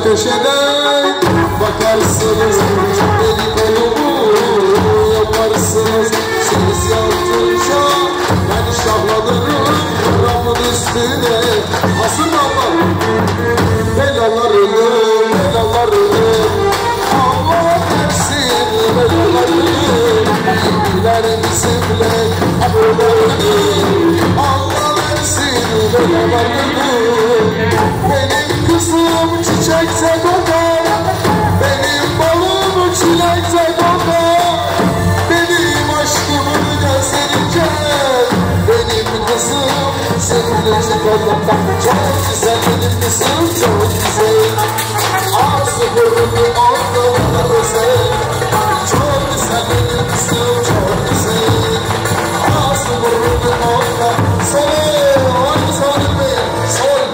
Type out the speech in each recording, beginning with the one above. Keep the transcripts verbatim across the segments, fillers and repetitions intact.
köşeden bakarsınız, beni kolumu yaparsınız. Siz yaptınca ben şahlanırım ramın üstüne. Asıl Allah belalarını, belalarını Allah versin belalarını. İyiler bizimle abularını Allah versin belalarını. Benim kızım çiçekse kokar, benim balım çilekse kokar. Benim aşkımın gözlerince, benim kızım seninle çikolata. Çok güzel benim kızım, çok güzel. Ağzı burnu ortalıkta özel. Çok güzel benim kızım, çok güzel. Ağzı burnu orta. Sol, hadi sol be, sol.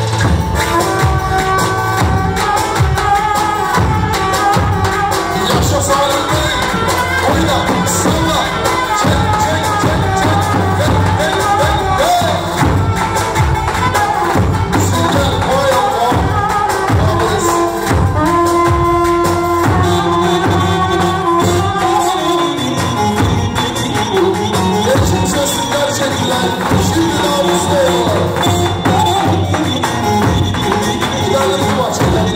Yaşa Salim Bey, oyna, salla, çek, çek, çek, çek, hey, hey, hey, hey. Süper, oya, oya, yalnız. Geçim sözü gerçekler, şimdi namusla yolar. Gidelim bahçeden,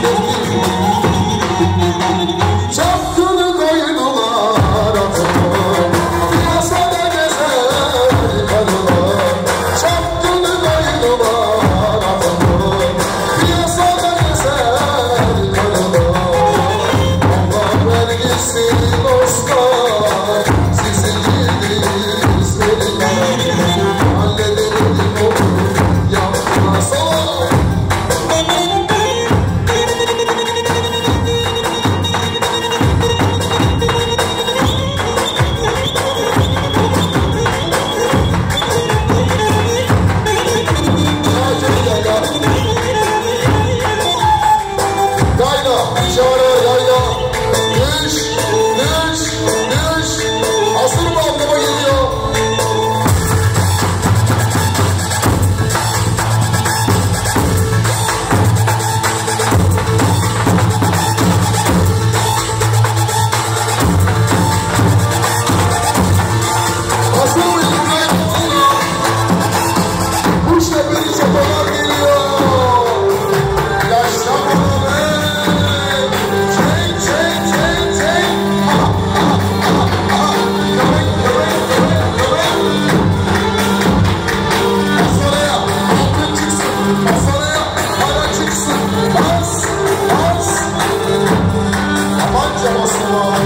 çapkını koydular atıma, piyasada gezer karılar. Çapkını koydular atıma, piyasada gezer karılar. Allah vergisi dostlar, sizin yediğiniz veriler. Halledelim onu yapmasa. Gayda, şöyle gayda. Düş, düş, düş. Hazır mı ablama geliyor? Hazır mıyız? Gayda. Kuş tepeli çapalar geliyor. Yaşa bunu. Çek, çek, çek, çek. Aha, aha, aha, aha. Köpek, köpek, köpek, köpek. Bas oraya, altın çıksın. Bas oraya, para çıksın. Bas, bas. Tabanca basın.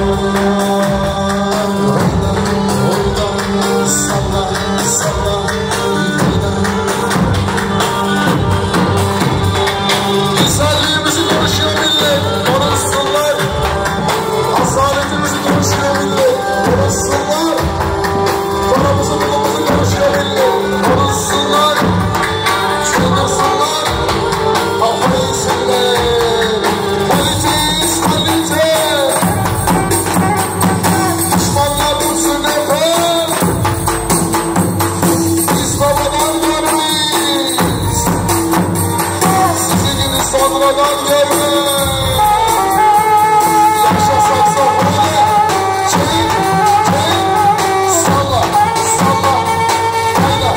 Oyna, oyna. Salla, salla. Oyna. Güzelliğimizi konuşuyor millet, konuşsunlar. Asaletimizi konuşuyor millet, konuşsunlar. Paramızı bulumuzu konuşuyor millet, konuşsunlar. Çıldırsınlar, kafayı yesinler. Kaliteyiz kalite. Düşmanlar dursun efendim. Biz babadan görmeyiz. Sizi gibi sonradan görmeyiz. Yaşa saksafonu. Çek, çek. Salla, salla. Oyna.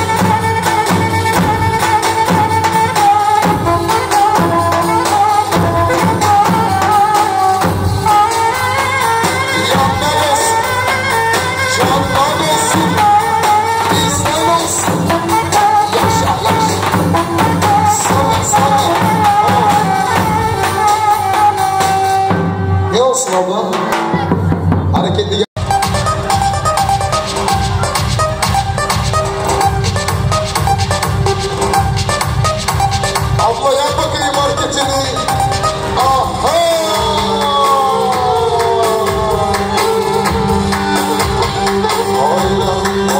Yandan olsun, candan olsun, bizden olsun. Yaşa, yaşa. Salla, salla. Ne olsun abla? Hareketli gel. Abla yap bakayım hareketini. Aha! Oyna,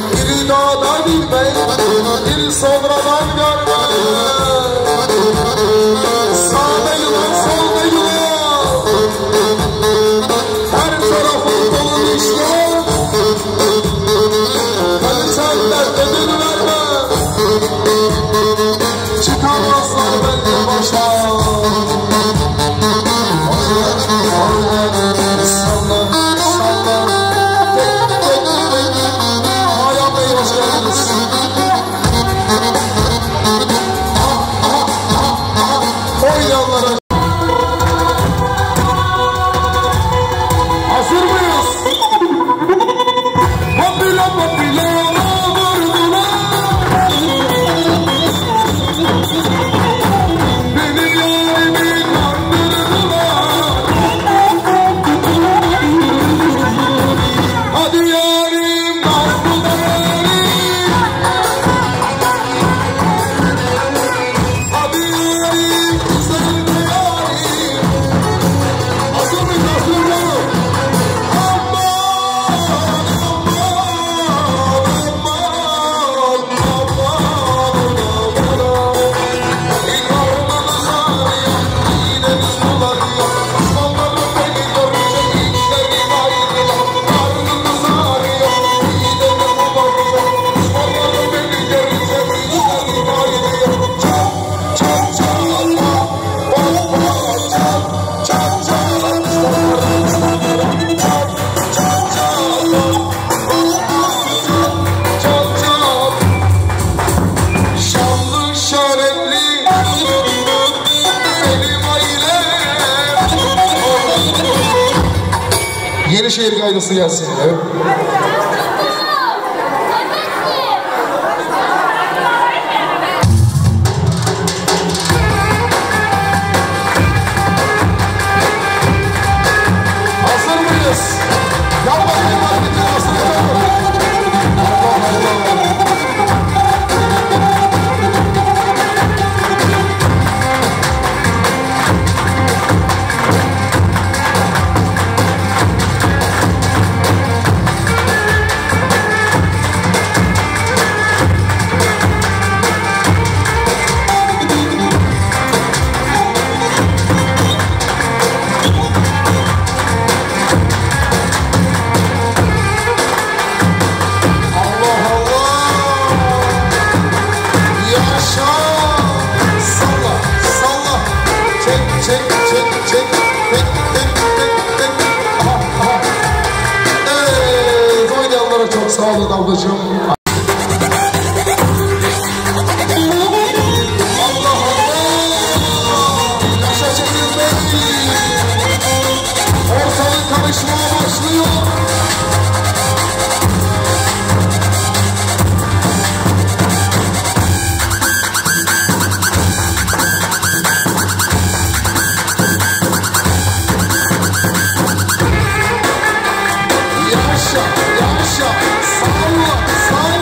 biri dağda bilmek, biri sonradan görmek. Sağda yılan, solda yılan, her tarafın dolu işler. Beni senden ödül verme, çıkamazlar benden başa. Salla, salla, tek tek tek. Ayağım Bey hoş geldiniz. Oynayanlara hazır mıyız? Papila papila vurdular. Benim yarimi kandırdılar. Hadi yarim kandırdılar. Hadi yarim güzel yarim. Hazır mıyız? Hazır mıyız? Yenişehir gaydası gelsin. Evet. Hazır mıyız? Yap bakayım hareketini nasıl yapalım? Allah Allah. Çok sağ olun ablacığım. Allah Allah! Yaşa Çetin Bey! Ortalık karışmaya başlıyor. Yaşa, yaşa, salla, salla.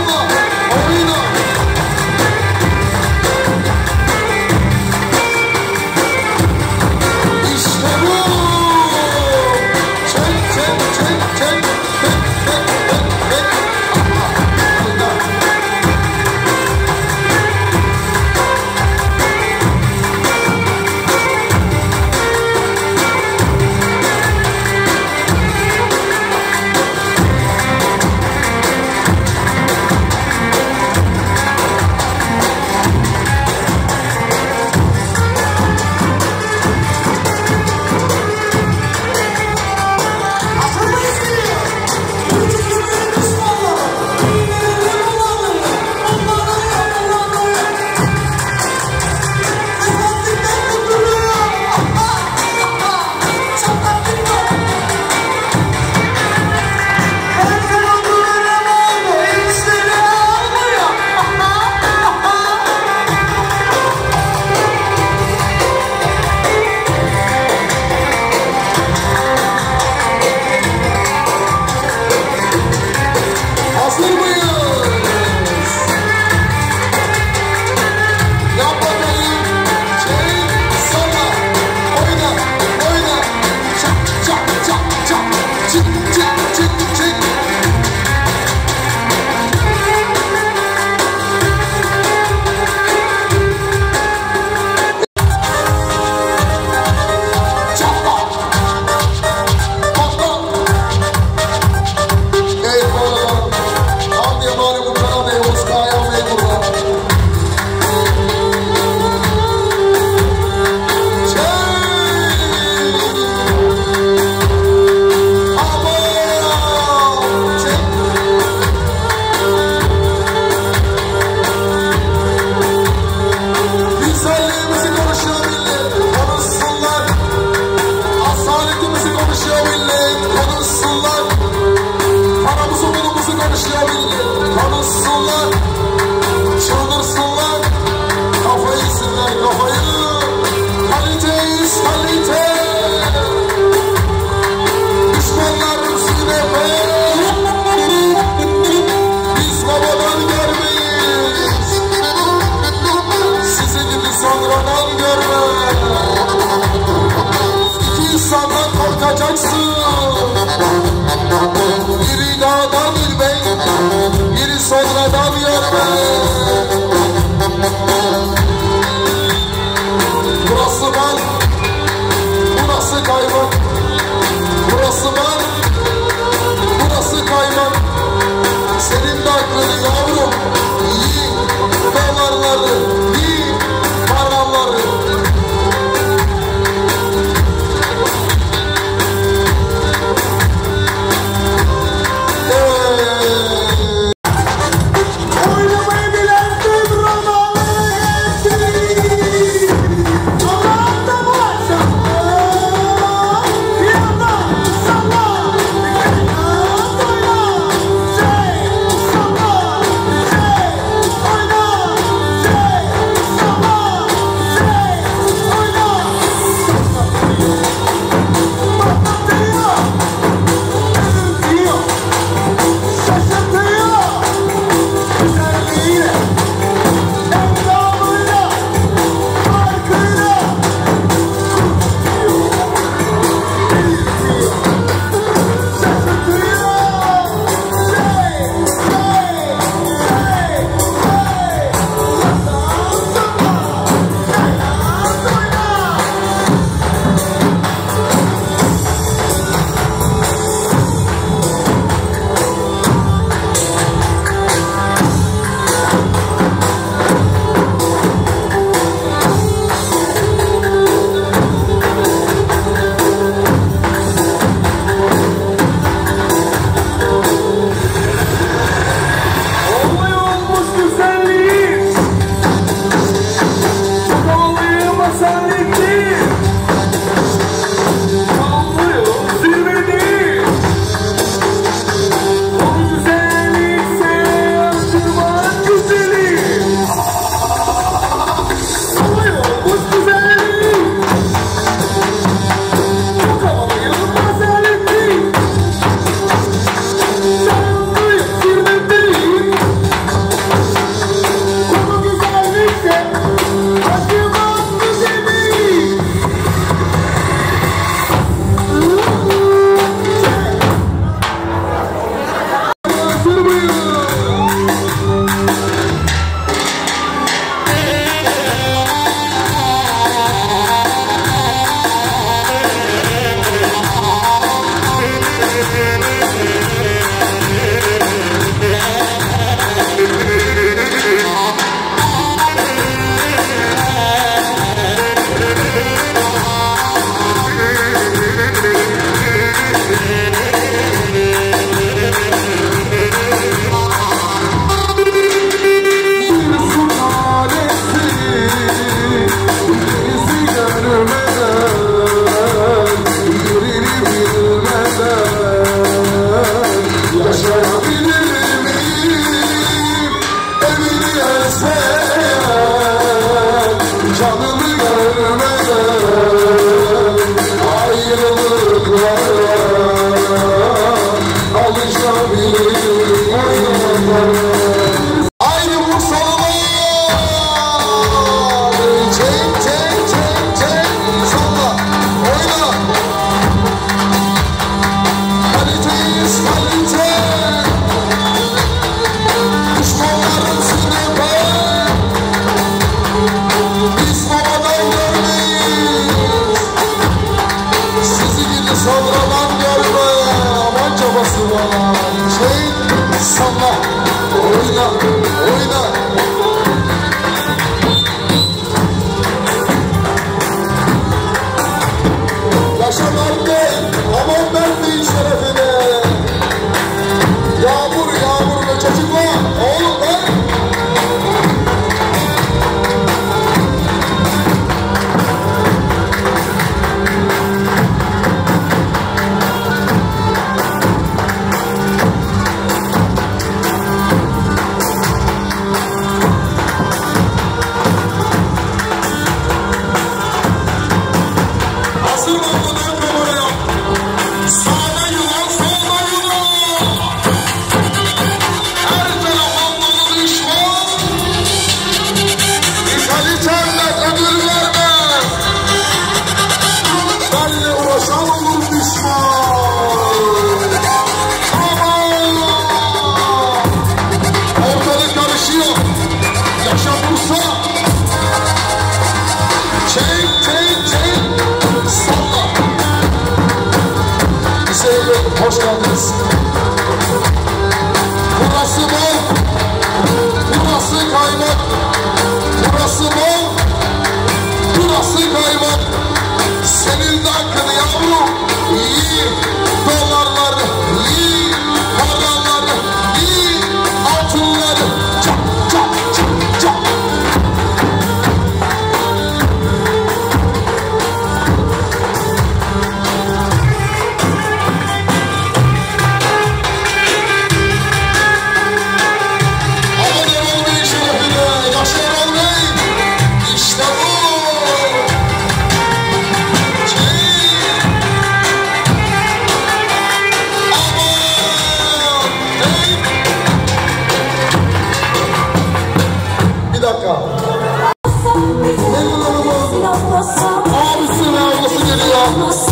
Abisinin ablası geliyor.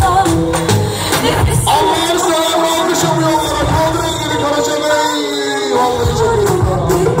Allah'ını seven alkışım yollara. Kaldır elleri Karaca Bey. Vallahi çok güzel.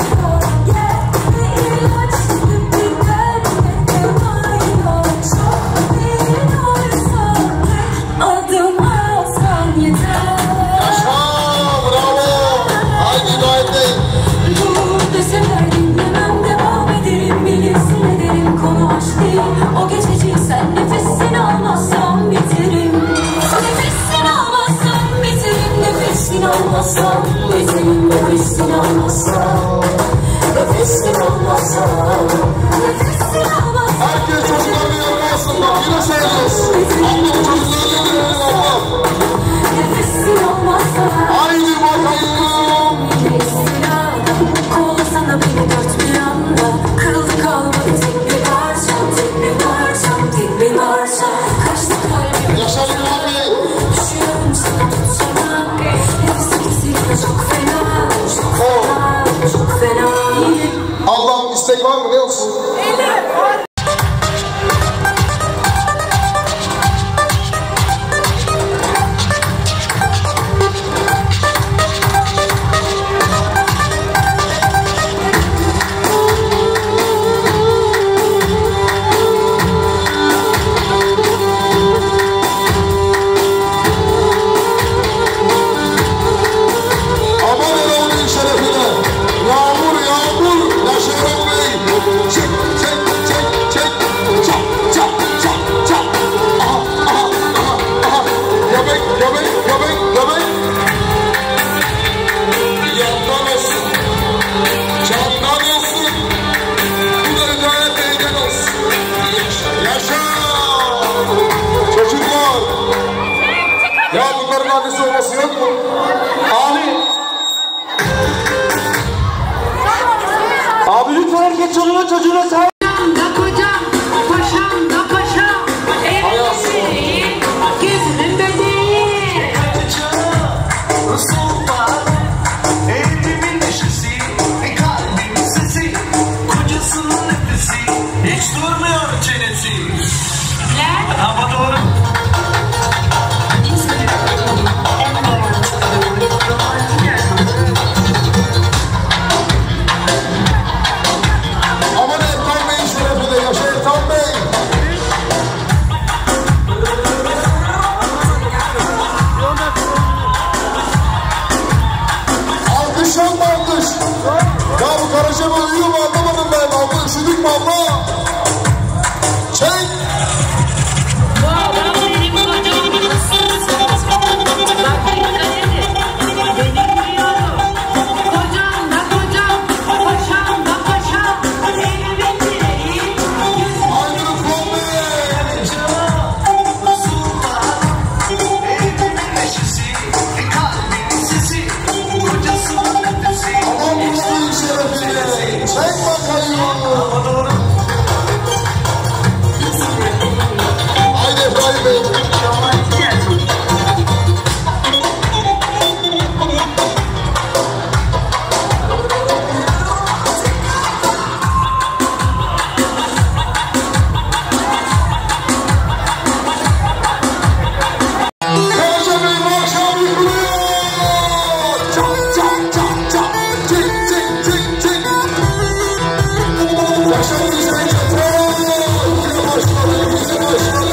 O geçici sen nefesini almazsan biterim. Nefesini almazsan biterim. Nefesini almazsan biterim. Nefesini almazsan. Nefesini almazsan. Nefesini almazsan. Herkes çocuklarını yanına alsın bak yine söylüyoruz. Allah çocuklarını yanına alsın. Nefesini almazsan. Haydi bakayım. Nefesini al. Kollasana beni dört bir anda. Kırıldı kalmadı tek bir parçam. Tek bir parçam. Tek bir parçam. Kaçtı kalbim. Yaşar İlhan Bey. Düşüyorum sana tutsana. Nefesi kesildi çok fena. Çok fena. Çok fena. Allah'ım istek var mı ne olsun? Ya bunların annesi olması yok mu? Abi. Abi lütfen herkes çocuğuna çocuğuna sahip. Kocam, paşam da paşam, evliliğim, gözümün bebeği. Evimin neşesi, kalbimin sesi, kocasının nefesi, hiç durmuyor çenesi. Ne? Ama doğru. Aman Ertan Bey'in şerefine yaşa Ertan Bey. Alkış yok mu alkış? Ya bu Karaca Bey uyuyor mu anlamadım ben. Abla üşüdük mü abla? Çek. Bu adam benim kocam, nasılsın? Bak dikkat edin, beni biliyorum. Kocam da kocam, paşam da paşam, evimin direği, gözümün Haydi Rıfkı Bey. Evimin neşesi, kalbimin sesi, kocasının nefesi. Aman Murat'ın şerefine. Çek bakayım. Ama doğru. Haydi Efraim Bey. Karaca Bey bu akşam yıkılıyor. Çak çak çak çak. Tik tik tik tik. Yaşar Hüseyin Çatal. Bize başladı, bize başladı.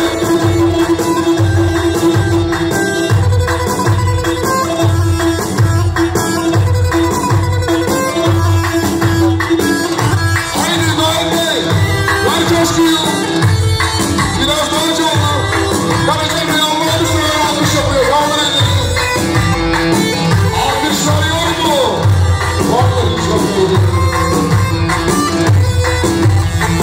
Haydi Nail Bey. Ver coşkuyu. Biraz daha önce oldu. Karaca Bey Allah'ını seven alkış yapıyor. Kaldır elleri. Alkışlar yok mu? Vallahi çok iyi.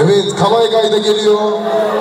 Evet, Kalaygay da geliyor.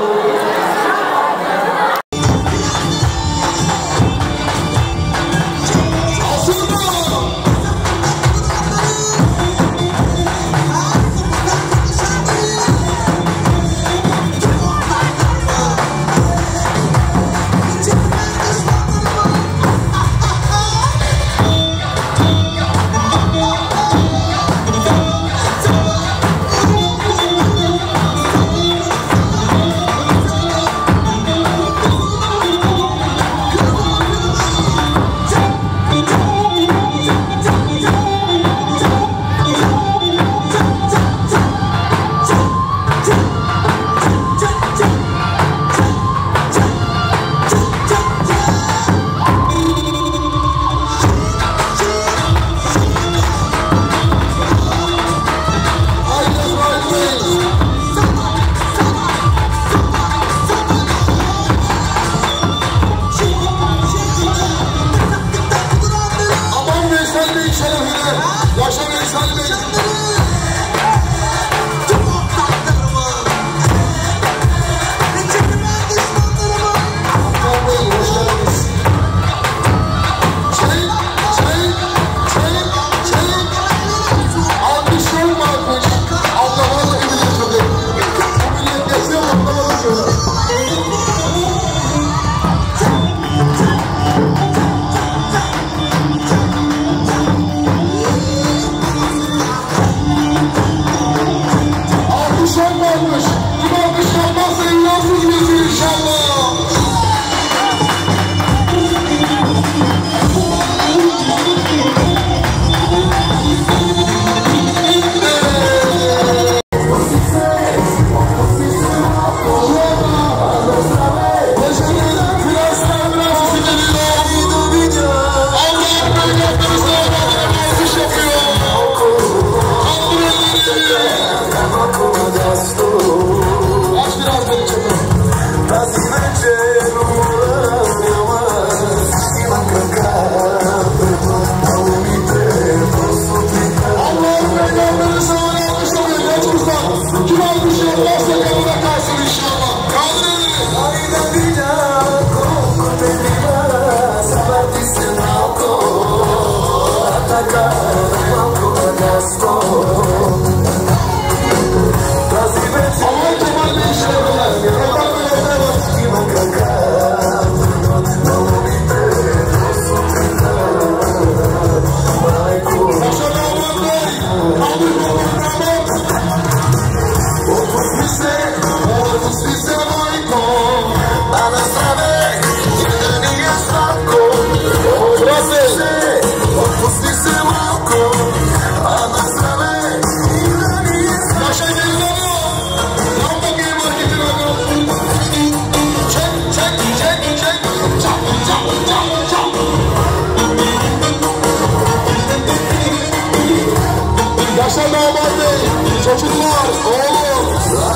Çocuklar, oğlum.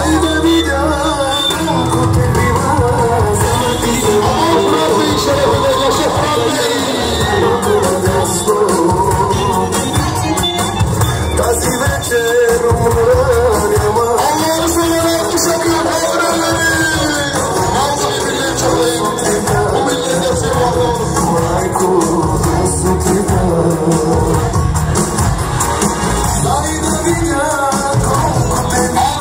Fırat Bey şerefine yaşa Fırat Bey. Allah'ını severek kuşakıyor kaldırırları. Ağzını birliğe çalayım. Bu birliğin hepsi var.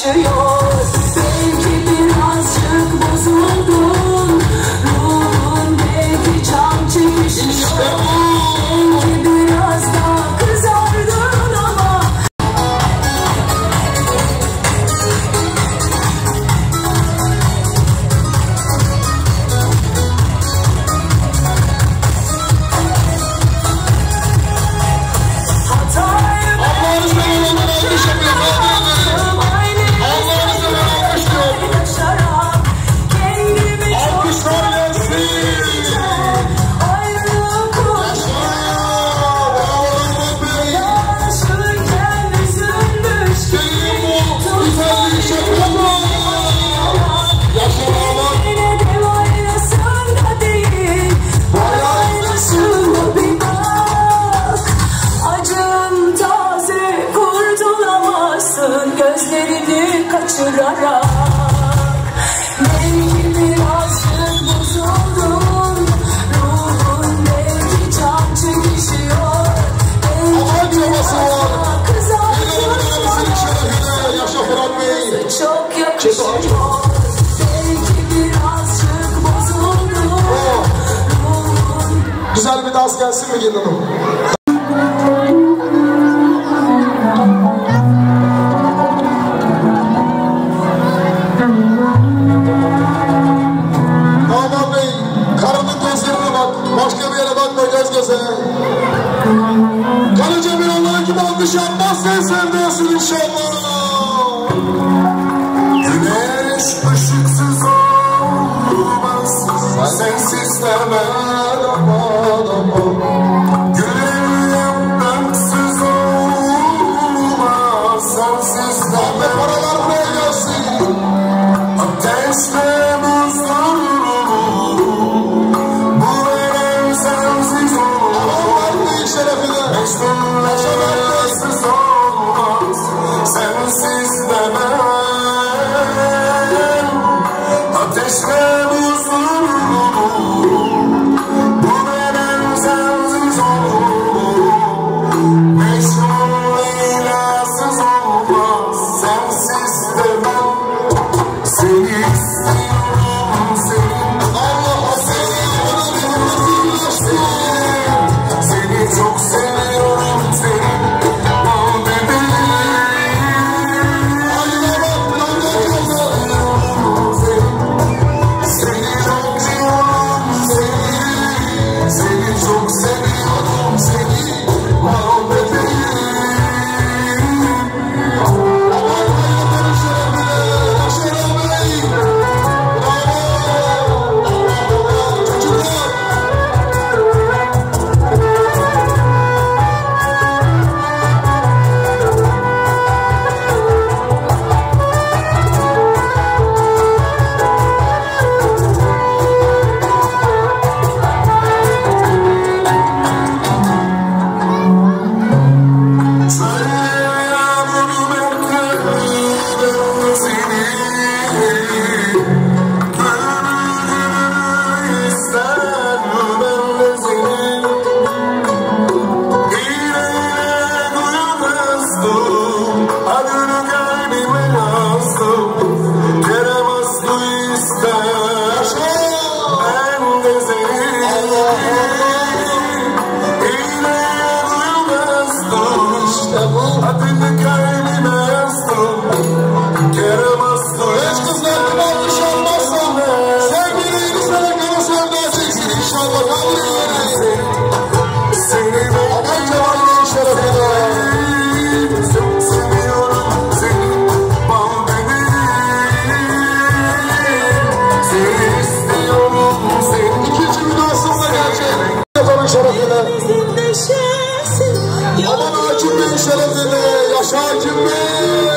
kaçıyor. Belki birazcık bozuldun, ruhun belki can çekişiyor. Belki biraz daha kızardın ama gözlerini kaçırarak. Belki birazcık bozuldun, ruhun belki can çekişiyor. Belki biraz daha kızardın çok yakışıyor. Belki birazcık bozuldun, ruhun. Güzel bir dans gelsin mi gelin hanım? Başka bir yere bakma, göz göze. Kalıcı bir Allah'ın gibi almış yapmaz, sen sevdiyorsun inşallah. Güneş ışıksız olmaz, sensiz demem aman aman. Güllerim yapraksız olmaz, sensiz demem. Paralar buraya gelsin. Ateşle buzlar. Sensiz olmaz, sensiz demem. Ateşle buzdur, bu benim sensiz olur. Meşhur Leyla'sız olmaz, sensiz demem. Seni istiyorum, seni Allah'a seviyorum, seni çok seviyorum, seni. Aman Hakim Bey şerefine, yaşa Hakim Bey.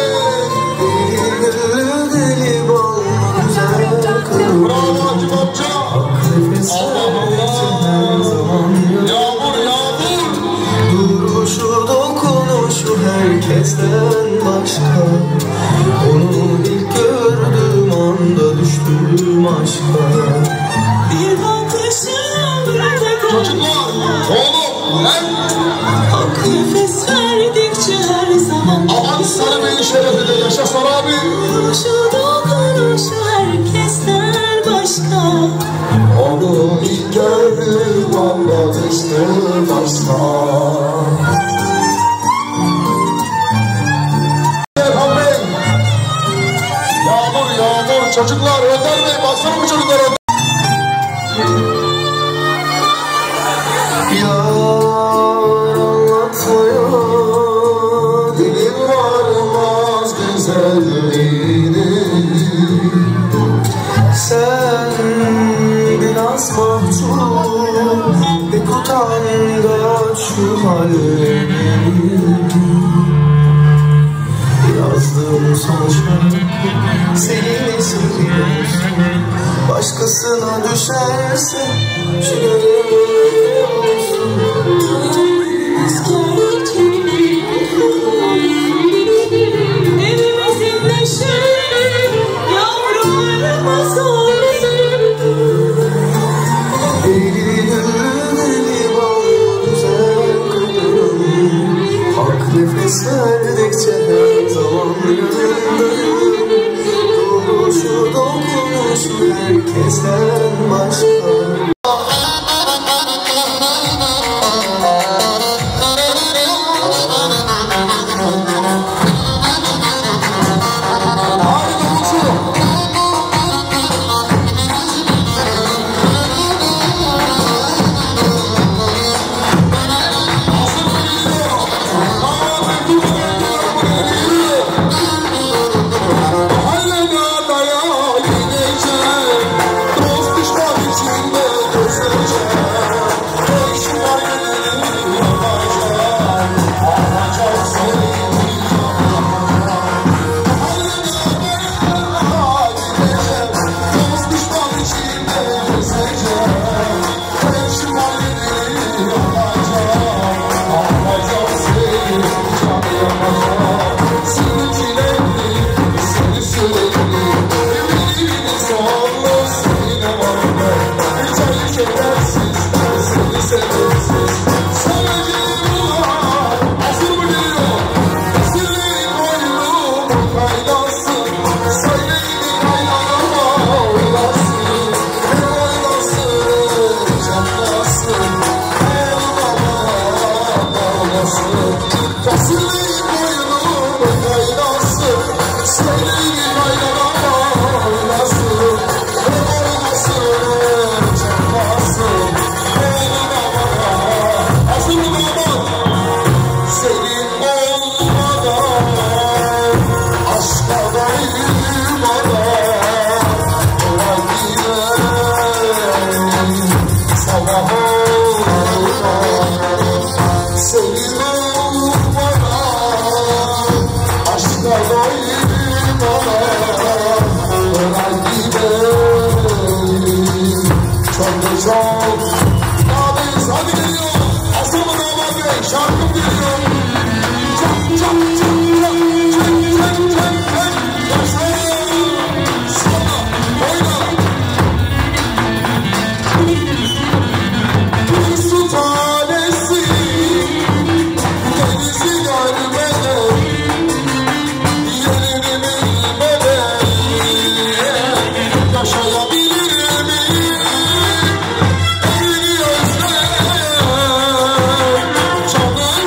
Bravo Hakim amca. Allah Allah. Yağmur yağmur. Duruşu dokunuşu herkesten başka. Onu ilk gördüğüm anda düştüm aşka. Bir bakışım Çocuklar, oğlum, lan. Hak nefes verdikçe her zaman. Aman Sarı Bey'in şerefine, yaşa Sarı abi. Yağmur yağmur çocuklar Önder Bey baksana bu çocuklara. Yar anlatmaya dilim varmaz güzelliğini. Sen biraz mahcup ve utangaç şu hallerini. Yazdığım son şarkı seni seviyorsun. Başkasına düşerse şu gönlüm olsun. Evimizin neşeli yavrularımız olsun. Eğilir bal güzel kadınım. Hak nefes verdikçe her zaman yanındayım. Duruşu dokunuşu herkesten başka. Yaşayabilir miyim? Elini özlem, canım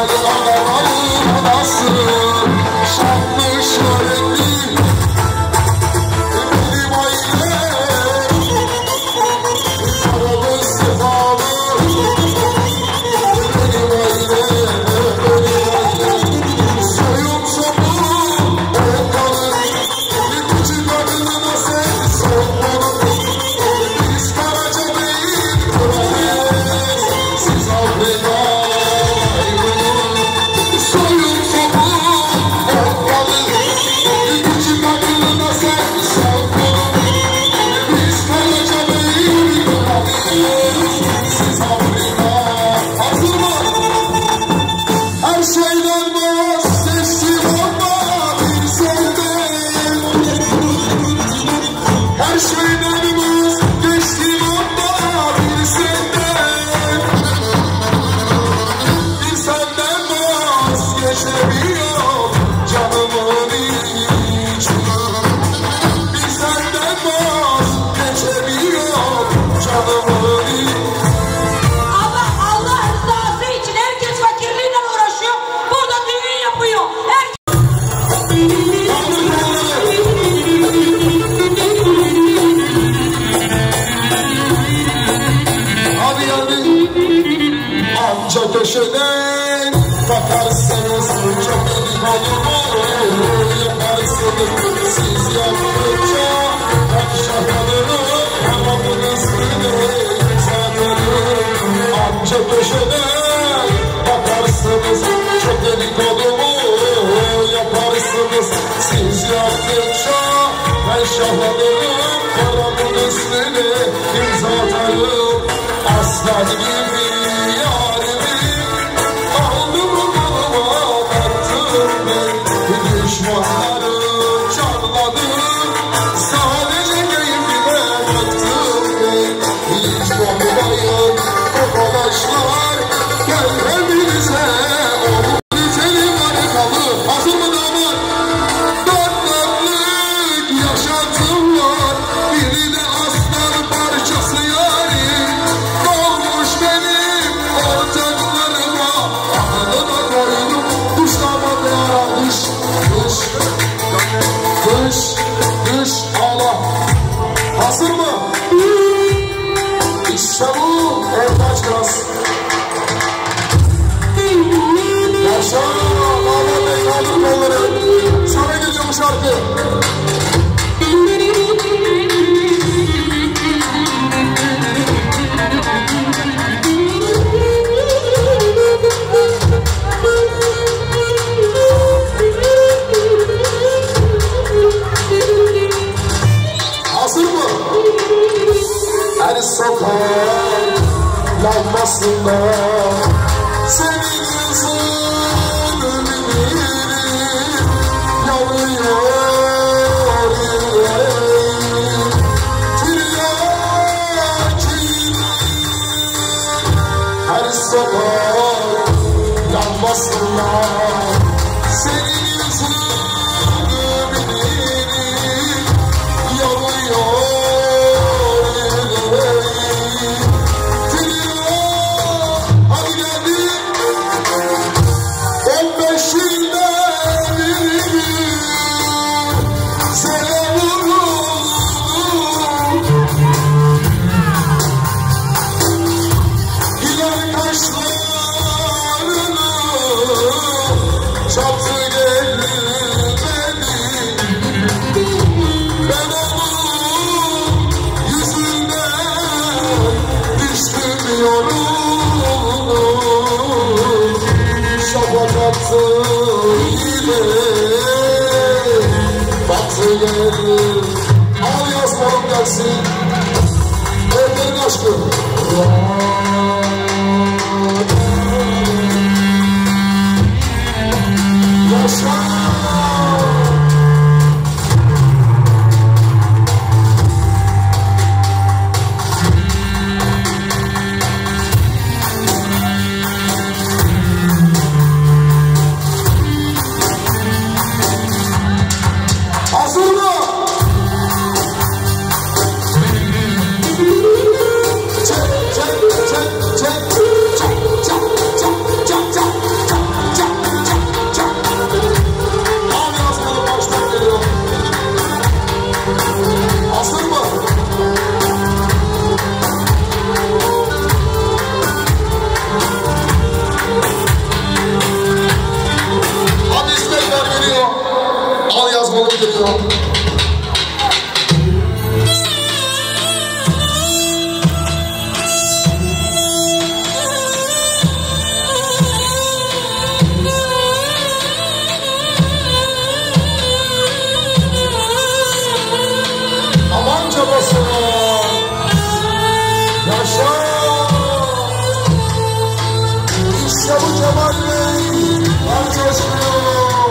köşeden bakarsınız çok iyi olur yaparsınız siz yaptıkça ben şahalarım hamamın ismini zaten amca köşeden bakarsınız çok iyi olur yaparsınız siz yaptıkça ben şahalarım hamamın ismini zaten aslan gibi düşmanları çarladım sadece keyfime baktım hiç bakmayın arkadaşlar gel hepinize oğlum içelim harikalı hazır mı damat dört dörtlük yaşantım var biri de aslan parçası yarim dolmuş benim ortaklarıma anıma koydum duşlamadı aramış Kış, kış, Allah. Hazır mı? İşte bu Ertaç Gaz. Yaşa, Mehmet Bey kaldır kolları. Sana geliyor bu şarkı. Her sokak lambasında senin yüzün bilirim yanıyor yüreğim tiryakinin her sokak lambasında senin yüzün bilirim yanıyor çaptı gelmedi ben onun yüzünden düştüm yolum şafak attı yine baktı geldi al yazmalım gelsin evlerin aşkı yaşa hazır mı? Çek çek çek çek çek çek geliyor. Aman cabası. Yaşa. İşte bu Cemal Bey. Arkadaşlar.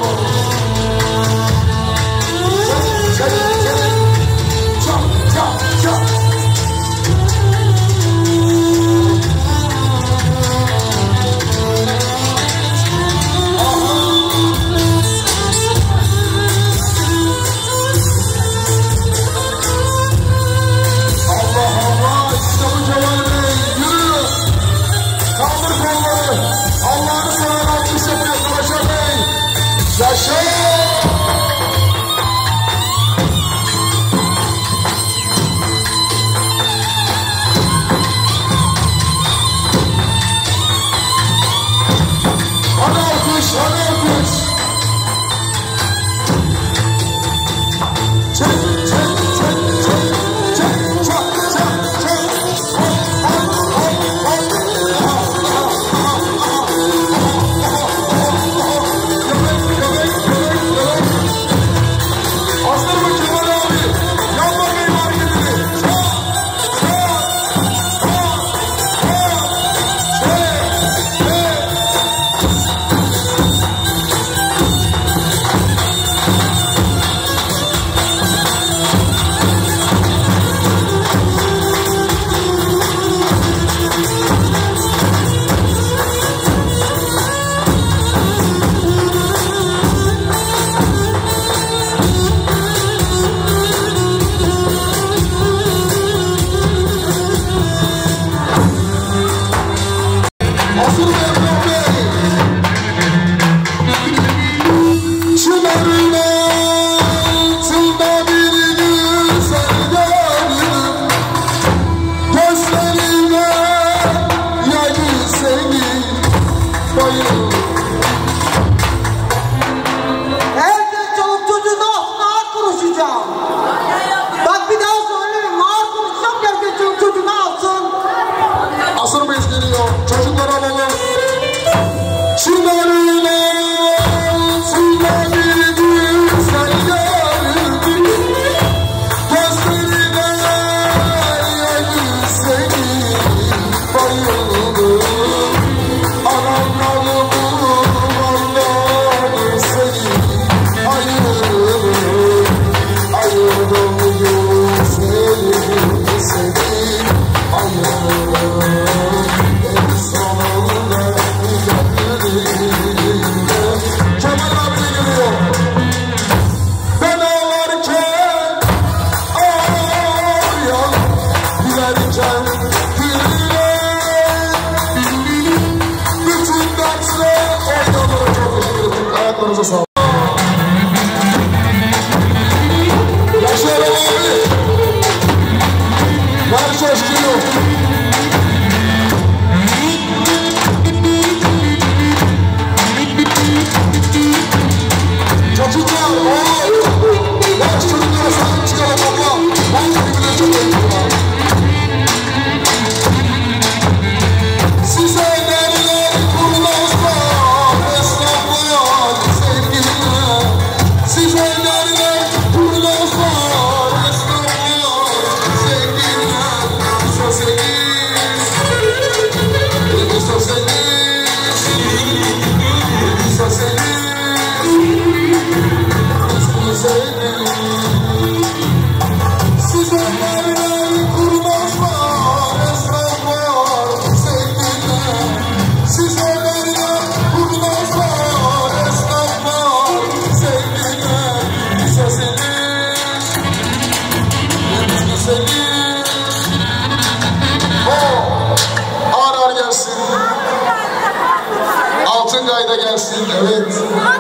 Evet.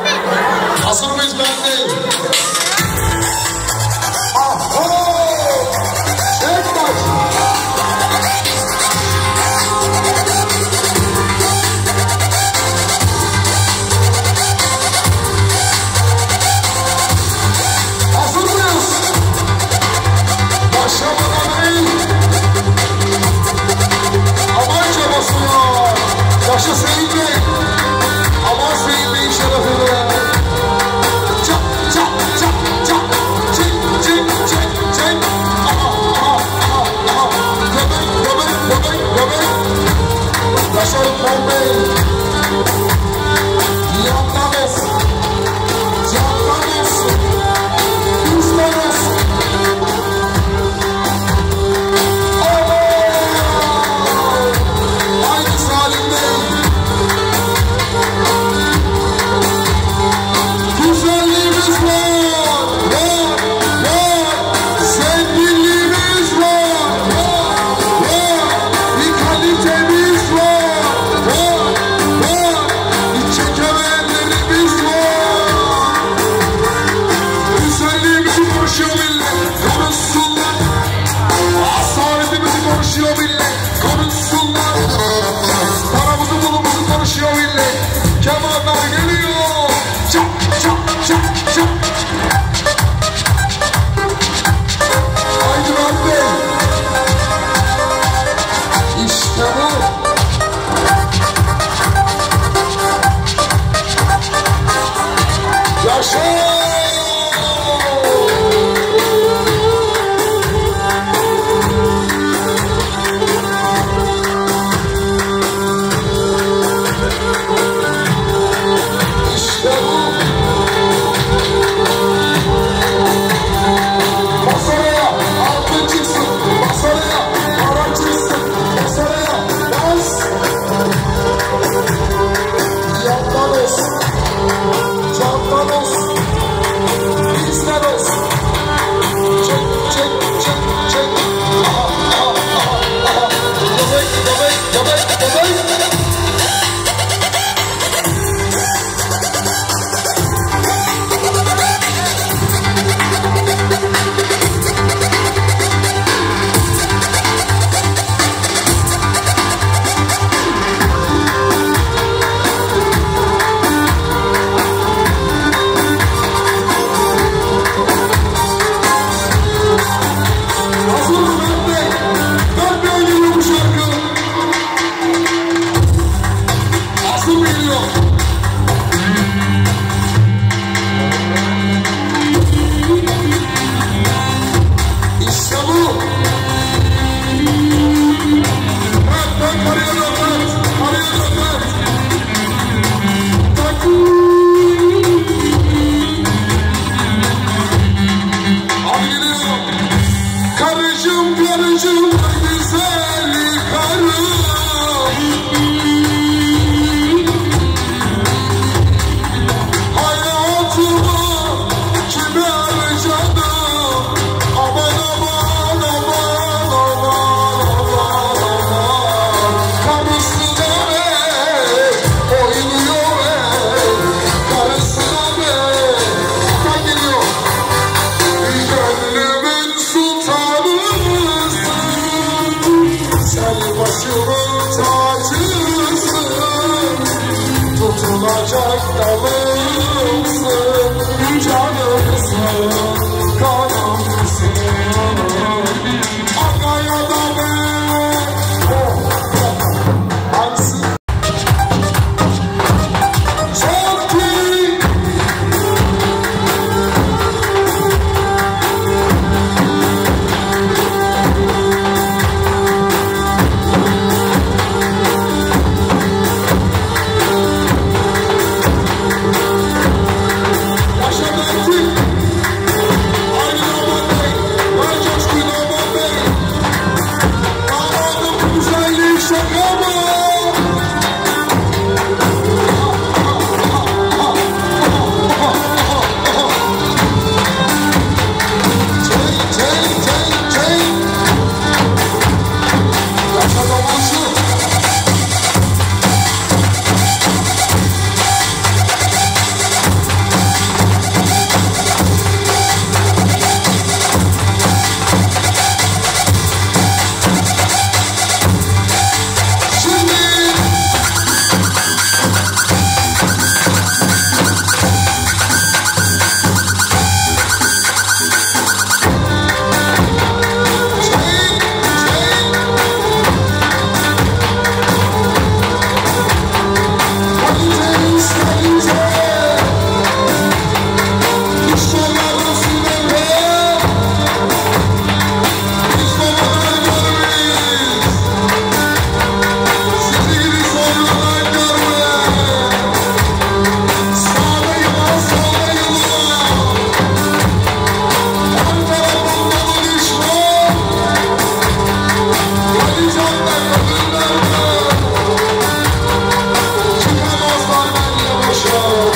Hazır mıyız ben değil? Aho! Çek baş! Tutulacak dalımsın, canımsın, kanımsın. Akaya da ben, oh, oh, ansın. Çok iyi. Show.